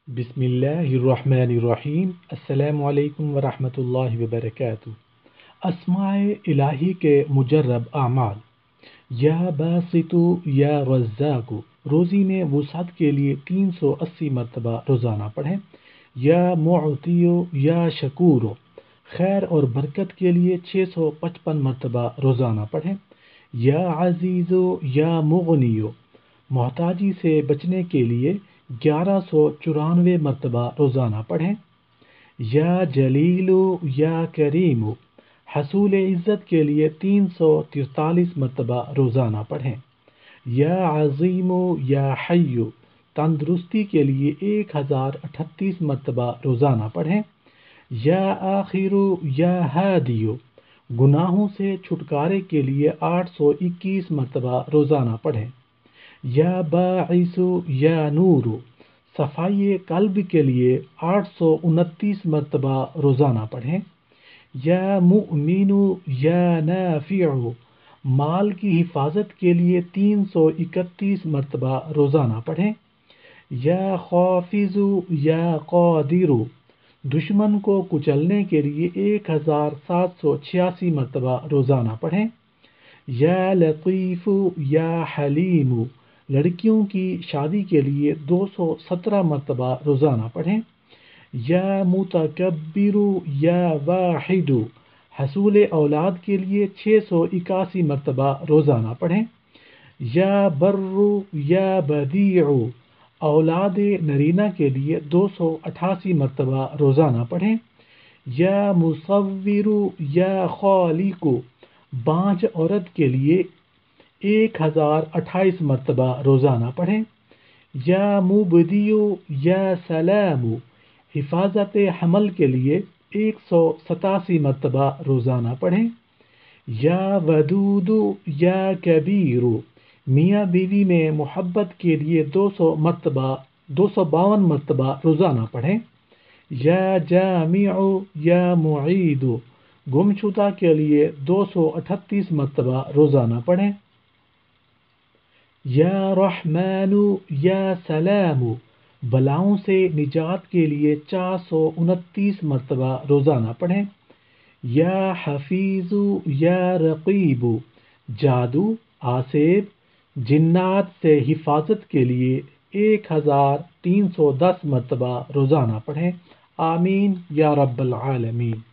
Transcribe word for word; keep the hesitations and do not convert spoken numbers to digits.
بسم اللہ الرحمن الرحیم۔ السلام علیکم ورحمۃ اللہ وبرکاتہ۔ اسماء الہی کے مجرب اعمال: یا باسط یا رزاق، روزی میں وسعت کے لیے تین سو اسی مرتبہ روزانہ پڑھیں۔ یا معطی یا شکور، خیر اور برکت کے لیے چھ سو پچپن مرتبہ روزانہ پڑھیں۔ یا عزیز یا مغنی، محتاجی سے بچنے کے لیے گیارہ سو چورانوے مرتبہ روزانہ پڑھیں۔ یا جلیل یا کریم، حصول عزت کے لیے تین سو تینتالیس مرتبہ روزانہ پڑھیں۔ یا عظیم یا حی، تندرستی کے لیے ایک ہزار اٹھتیس مرتبہ روزانہ پڑھیں۔ یا آخر یا ہادی، گناہوں سے چھٹکارے کے لیے آٹھ سو اکیس مرتبہ روزانہ پڑھیں۔ یا باعث یا نور، صفائی قلب کے لیے آٹھ سو انتیس مرتبہ روزانہ پڑھیں۔ یا مؤمن یا نافع، مال کی حفاظت کے لیے تین سو اکتیس مرتبہ روزانہ پڑھیں۔ یا خافض یا قادر، دشمن کو کچلنے کے لیے ایک ہزار سات سو چھیاسی مرتبہ روزانہ پڑھیں۔ یا لطیف یا حلیم، لڑکیوں کی شادی کے لیے دو سو سترہ مرتبہ روزانہ پڑھیں۔ یا متکبر یا واحد، حصول اولاد کے لیے چھ سو اکاسی مرتبہ روزانہ پڑھیں۔ یا بر یا بدیع، اولاد نرینہ کے لیے دو سو اٹھاسی مرتبہ روزانہ پڑھیں۔ یا مصور یا خالق، بانجھ عورت کے لیے ایک ہزار اٹھائیس مرتبہ روزانہ پڑھیں۔ یا مبدی یا سلام، حفاظت حمل کے لیے ایک سو ستاسی مرتبہ روزانہ پڑھیں۔ یا ودود یا کبیر، میاں بیوی میں محبت کے لیے دو سو مرتبہ دو سو باون مرتبہ روزانہ پڑھیں۔ یا جامع یا معید، گمشدہ کے لیے دو سو اٹھتیس مرتبہ روزانہ پڑھیں۔ یا رحمن یا سلام، بلاؤں سے نجات کے لیے چار سو انتیس مرتبہ روزانہ پڑھیں۔ یا حفیظ یا رقیب، جادو، آسیب، جنات سے حفاظت کے لیے ایک ہزار تین سو دس مرتبہ روزانہ پڑھیں۔ آمین یا رب العالمین۔